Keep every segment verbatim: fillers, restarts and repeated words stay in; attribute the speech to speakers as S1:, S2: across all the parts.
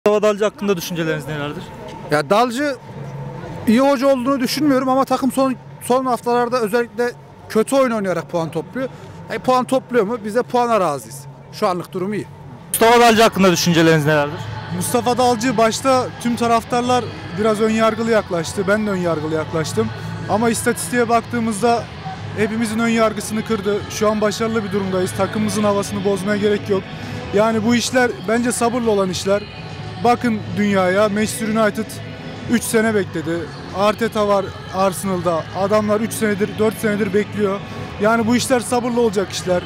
S1: Mustafa Dalcı hakkında düşünceleriniz nelerdir?
S2: Ya Dalcı iyi hoca olduğunu düşünmüyorum ama takım son son haftalarda özellikle kötü oyun oynayarak puan topluyor. E, puan topluyor mu? Biz de puana razıyız. Şu anlık durum iyi.
S1: Mustafa Dalcı hakkında düşünceleriniz nelerdir?
S3: Mustafa Dalcı başta tüm taraftarlar biraz önyargılı yaklaştı. Ben de önyargılı yaklaştım. Ama istatistiğe baktığımızda hepimizin önyargısını kırdı. Şu an başarılı bir durumdayız. Takımımızın havasını bozmaya gerek yok. Yani bu işler bence sabırla olan işler. Bakın dünyaya, Manchester United üç sene bekledi. Arteta var Arsenal'da. Adamlar üç senedir, dört senedir bekliyor. Yani bu işler sabırla olacak işler.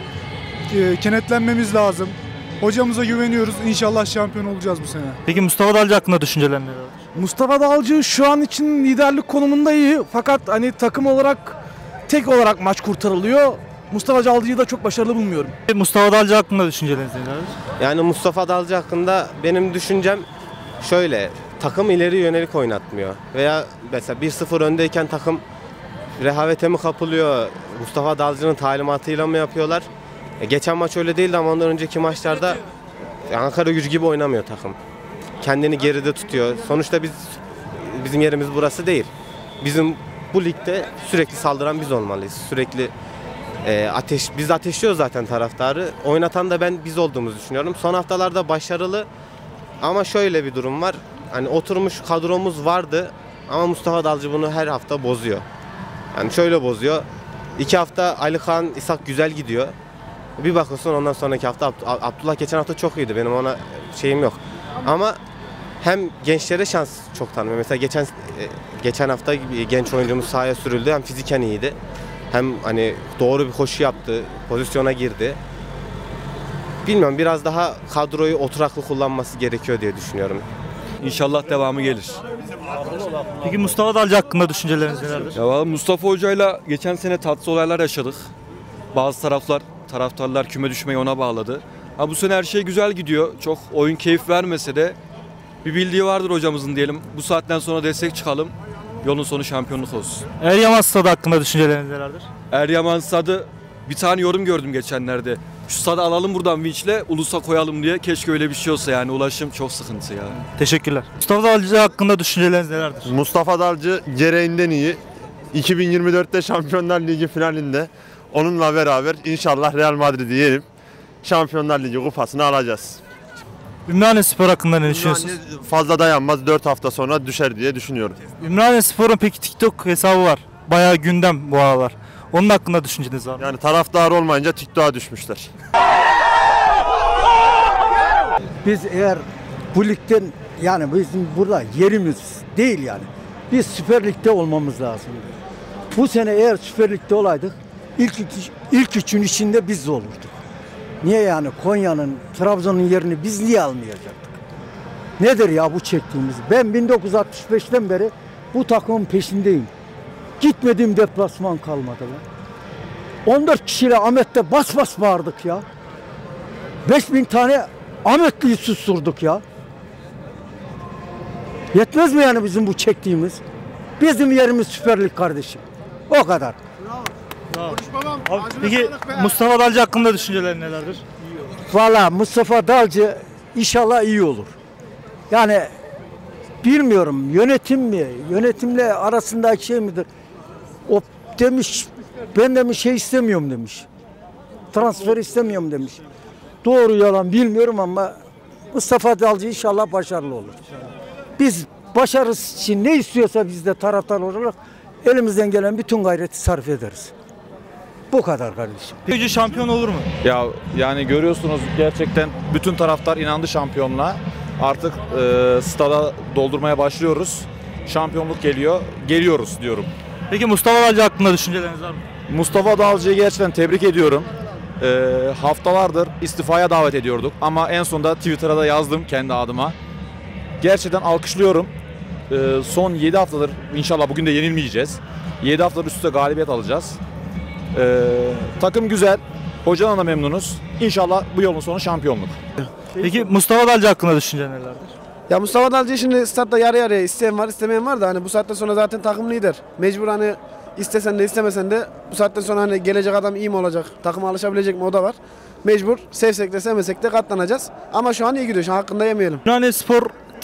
S3: E, kenetlenmemiz lazım. Hocamıza güveniyoruz. İnşallah şampiyon olacağız bu sene.
S1: Peki Mustafa Dalcı hakkında düşünceler nelerdir?
S4: Mustafa Dalcı şu an için liderlik konumunda iyi. Fakat hani takım olarak tek olarak maç kurtarılıyor. Mustafa Dalcı'yı da çok başarılı bulmuyorum.
S1: Mustafa Dalcı hakkında düşünceleriniz nelerdir?
S5: Yani Mustafa Dalcı hakkında benim düşüncem şöyle. Takım ileri yönelik oynatmıyor. Veya mesela bir sıfır öndeyken takım rehavete mi kapılıyor? Mustafa Dalcı'nın talimatıyla mı yapıyorlar? E, geçen maç öyle değildi ama ondan önceki maçlarda Ankaragücü gibi oynamıyor takım. Kendini geride tutuyor. Sonuçta biz bizim yerimiz burası değil. Bizim bu ligde sürekli saldıran biz olmalıyız. Sürekli e, ateş biz ateşliyoruz zaten taraftarı. Oynatan da ben biz olduğumuzu düşünüyorum. Son haftalarda başarılı ama şöyle bir durum var. Hani oturmuş kadromuz vardı ama Mustafa Dalcı bunu her hafta bozuyor. Yani şöyle bozuyor. İki hafta Ali Kaan İshak güzel gidiyor. Bir bakıyorsun ondan sonraki hafta Abdullah geçen hafta çok iyiydi. Benim ona şeyim yok. Ama hem gençlere şans çok tanımıyor. Mesela geçen geçen hafta genç oyuncumuz sahaya sürüldü. Hem fiziken iyiydi. Hem hani doğru bir koşu yaptı. Pozisyona girdi. Bilmiyorum, biraz daha kadroyu oturaklı kullanması gerekiyor diye düşünüyorum.
S6: İnşallah devamı gelir.
S1: Peki Mustafa Dalcı hakkında düşünceleriniz nelerdir?
S6: Ya vallahi Mustafa Hoca'yla geçen sene tatsız olaylar yaşadık. Bazı taraflar, taraftarlar küme düşmeyi ona bağladı. Ha, bu sene her şey güzel gidiyor. Çok oyun keyif vermese de bir bildiği vardır hocamızın diyelim. Bu saatten sonra destek çıkalım. Yolun sonu şampiyonluk olsun.
S1: Eryaman Stadı hakkında düşünceleriniz nelerdir?
S6: Eryaman Stadı, bir tane yorum gördüm geçenlerde. Şu stadı alalım buradan vinçle, ulusa koyalım diye. Keşke öyle bir şey olsa, yani ulaşım çok sıkıntı ya.
S1: Teşekkürler. Mustafa Dalcı hakkında düşünceleriniz nelerdir?
S7: Mustafa Dalcı gereğinden iyi. iki bin yirmi dörtte Şampiyonlar Ligi finalinde onunla beraber inşallah Real Madrid'i yerim. Şampiyonlar Ligi kupasını alacağız.
S1: Ümraniyespor hakkında ne düşünüyorsunuz?
S7: Ümraniye fazla dayanmaz, dört hafta sonra düşer diye düşünüyorum.
S1: Ümraniyespor'un peki TikTok hesabı var. Bayağı gündem bu aralar. Onun hakkında düşünceniz var mı?
S7: Yani taraftar olmayınca TikTok'a düşmüşler.
S8: Biz eğer bu ligden, yani bizim burada yerimiz değil yani. Biz Süper Lig'de olmamız lazım. Bu sene eğer Süper Lig'de olaydık ilk, ilk üçün içinde biz de olurduk. Niye yani Konya'nın, Trabzon'un yerini biz niye almayacaktık? Nedir ya bu çektiğimiz? Ben bin dokuz yüz altmış beşten beri bu takımın peşindeyim. Gitmediğim deplasman kalmadı lan. on dört kişiyle Ahmet'te bas bas bağırdık ya. beş bin tane Ahmetli'yi susturduk ya. Yetmez mi yani bizim bu çektiğimiz? Bizim yerimiz Süper Lig kardeşim. O kadar.
S1: Abi, peki Mustafa Dalcı hakkında düşünceler nelerdir?
S8: Valla Mustafa Dalcı inşallah iyi olur. Yani bilmiyorum, yönetim mi, yönetimle arasındaki şey midir? O demiş, ben demiş şey istemiyorum demiş. Transfer istemiyorum demiş. Doğru yalan bilmiyorum ama Mustafa Dalcı inşallah başarılı olur. Biz başarısı için ne istiyorsa biz de taraftar olarak elimizden gelen bütün gayreti sarf ederiz. Bu kadar kardeşim.
S1: Gücü şampiyon olur mu?
S9: Ya yani görüyorsunuz, gerçekten bütün taraftar inandı şampiyonluğa. Artık e, stada doldurmaya başlıyoruz. Şampiyonluk geliyor. Geliyoruz diyorum.
S1: Peki Mustafa Dalcı hakkında düşünceleriniz var mı?
S9: Mustafa Dalcı'yı gerçekten tebrik ediyorum. E, haftalardır istifaya davet ediyorduk ama en sonunda Twitter'a da yazdım kendi adıma. Gerçekten alkışlıyorum. E, son yedi haftadır, inşallah bugün de yenilmeyeceğiz. yedi haftadır üst üste galibiyet alacağız. Ee, takım güzel, hocadan da memnunuz. İnşallah bu yolun sonu şampiyonluk.
S1: Peki Mustafa Dalcı hakkında düşünceler nelerdir?
S10: Ya Mustafa Dalcı şimdi startta yarı yarıya isteyen var, istemeyen var da hani bu saatten sonra zaten takım lider. Mecbur hani istesen de istemesen de bu saatten sonra hani gelecek adam iyi mi olacak, takıma alışabilecek mi, o da var. Mecbur sevsek de sevmesek de katlanacağız. Ama şu an iyi gidiyor, şu an hakkında yemeyelim.
S1: Ümraniyespor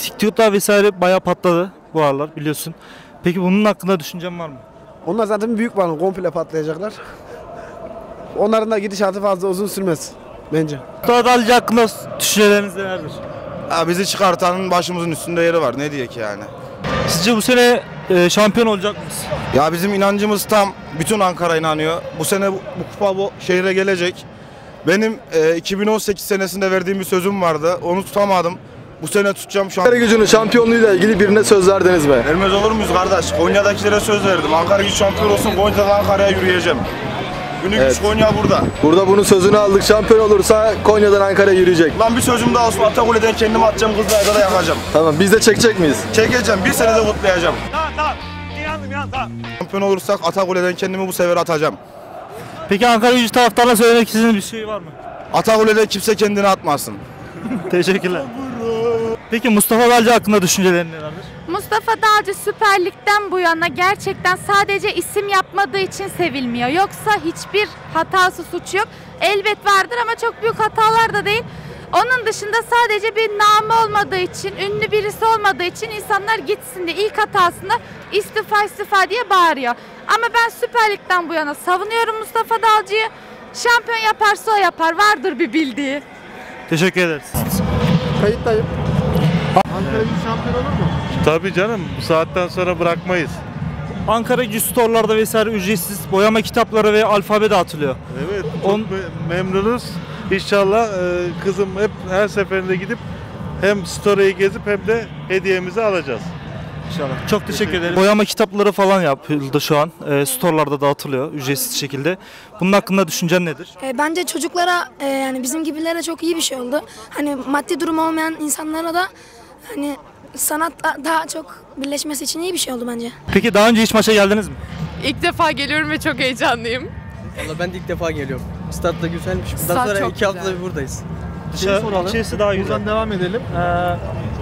S1: TikTok'ta vesaire bayağı patladı bu aralar biliyorsun. Peki bunun hakkında düşüncen var mı?
S10: Onlar zaten büyük balon, komple patlayacaklar. Onların da gidişatı fazla uzun sürmez bence.
S1: Mustafa Dalcı hakkında düşünceleriniz nelerdir?
S11: Ya bizi çıkartanın başımızın üstünde yeri var. Ne diyek yani?
S1: Sizce bu sene e, şampiyon olacak mıyız?
S11: Ya bizim inancımız tam. Bütün Ankara inanıyor. Bu sene bu, bu kupa bu şehre gelecek. Benim e, iki bin on sekiz senesinde verdiğim bir sözüm vardı. Onu tutamadım. Bu sene tutacağım. Şu
S12: Ankara Gücü'nün şampiyonluğuyla ilgili birine söz verdiniz mi?
S11: Vermez olur muyuz kardeş? Konya'dakilere söz verdim. Ankara Gücü şampiyon olsun. Konya'dan Ankara'ya yürüyeceğim. Günü evet. Güç Konya burada.
S12: Burada bunun sözünü aldık. Şampiyon olursa Konya'dan Ankara'ya yürüyecek.
S11: Lan bir sözüm daha olsun. Atakule'den kendimi atacağım. Kızılay'da da yakacağım.
S12: Tamam, biz de çekecek miyiz?
S11: Çekeceğim. Bir senede kutlayacağım. Tamam tamam. İnandım ya tamam. Şampiyon olursak Atakule'den kendimi bu sefer atacağım.
S1: Peki Ankara Gücü taraftarına söylemek istediğiniz bir şey var mı?
S11: Atakule'den kimse kendini atmasın.
S1: Teşekkürler. Peki Mustafa Dalcı hakkında düşüncelerin nelerdir?
S13: Mustafa Dalcı Süper Lig'den bu yana gerçekten sadece isim yapmadığı için sevilmiyor. Yoksa hiçbir hatası, suçu yok. Elbet vardır ama çok büyük hatalar da değil. Onun dışında sadece bir namı olmadığı için, ünlü birisi olmadığı için insanlar gitsin diye ilk hatasında istifa istifa diye bağırıyor. Ama ben Süper Lig'den bu yana savunuyorum Mustafa Dalcı'yı. Şampiyon yaparsa o yapar. Vardır bir bildiği.
S1: Teşekkür ederiz.
S14: Kayıttayım. Ankara Gücü şampiyon olur mu?
S15: Tabii canım, bu saatten sonra bırakmayız.
S1: Ankara Gücü store'larda vesaire ücretsiz boyama kitapları ve alfabe dağıtılıyor.
S15: Evet, çok On... memnunuz. İnşallah e, kızım hep her seferinde gidip hem store'yi gezip hem de hediyemizi alacağız.
S1: İnşallah. Çok teşekkür ederim. Boyama kitapları falan yapıldı şu an. E, store'larda dağıtılıyor ücretsiz şekilde. Bunun hakkında düşüncen nedir?
S16: E, bence çocuklara e, yani bizim gibilere çok iyi bir şey oldu. Hani maddi durumu olmayan insanlara da hani sanatla daha çok birleşmesi için iyi bir şey oldu bence.
S1: Peki daha önce hiç maça geldiniz mi?
S17: İlk defa geliyorum ve çok heyecanlıyım.
S18: Valla ben de ilk defa geliyorum. Stat da güzelmiş. Bundan
S17: Stat
S18: sonra
S17: çok
S18: iki
S17: güzel.
S18: haftada buradayız.
S14: Şey soralım.
S1: İçerisi daha güzel.
S14: Buradan devam edelim. Ee,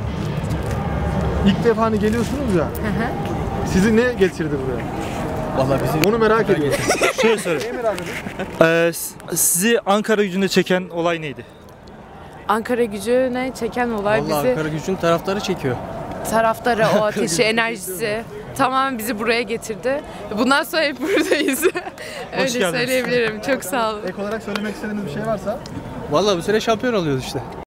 S14: ilk defa hani geliyorsunuz ya. Hı hı. Sizi ne getirdi buraya?
S18: Vallahi bizi
S14: onu merak ediyorum.
S1: Şöyle söyleyeyim.
S14: Neyi merak ediyorsun?
S1: Ee, sizi Ankara Gücü'nde çeken olay neydi?
S17: Ankara Gücü'ne çeken olay
S18: Vallahi
S17: bizi...
S18: Ankara Gücü'nün taraftarı çekiyor.
S17: Taraftarı, o ateşi, enerjisi tamamen bizi buraya getirdi. Bundan sonra hep buradayız. Öyle
S1: geldiniz.
S17: söyleyebilirim. Çok sağ olun.
S14: Ek olarak söylemek istediğiniz bir şey varsa?
S18: Vallahi bu sene şampiyon oluyoruz işte.